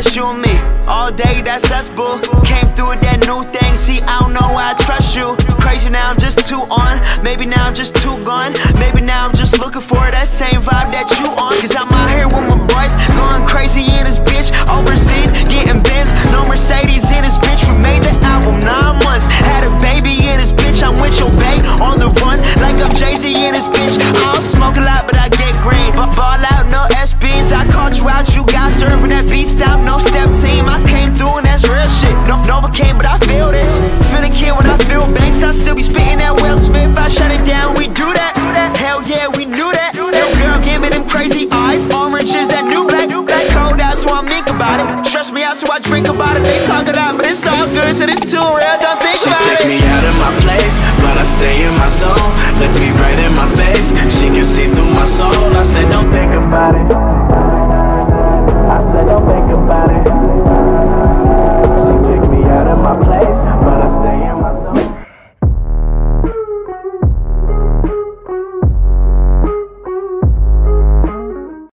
that's you and me. All day, that's us, boo. Came through with that new thing, see, I don't know why I trust you. Crazy now, I'm just too on. Maybe now I'm just too gone. Maybe now I'm just looking for that same vibe that you on. Cause I'm out here with my boys, going crazy in this bitch. Overseas, getting Benz, no Mercedes in this bitch. We made the album 9 months, had a baby in this bitch. I'm with your bae, on the run, like I'm Jay-Z in this bitch. I don't smoke a lot, but I get green. But ball out, no SBs, I called you out, you got served with that beat stop, no step team. I came through and that's real shit. No, Novocaine, but I feel this. Feel the kid when I feel banks, I still be spitting that Will Smith. I shut it down, we do that. Hell yeah, we knew that. Yo, girl, give me them crazy eyes. Orange is that new black. Black cold out, so I think about it. Trust me out, so I drink about it. They talk it out, but it's all good, so it's too real, don't think about it. She take me out of my place, but I stay in my zone. Look me right in my face, she can see through my soul. I said, don't think about it.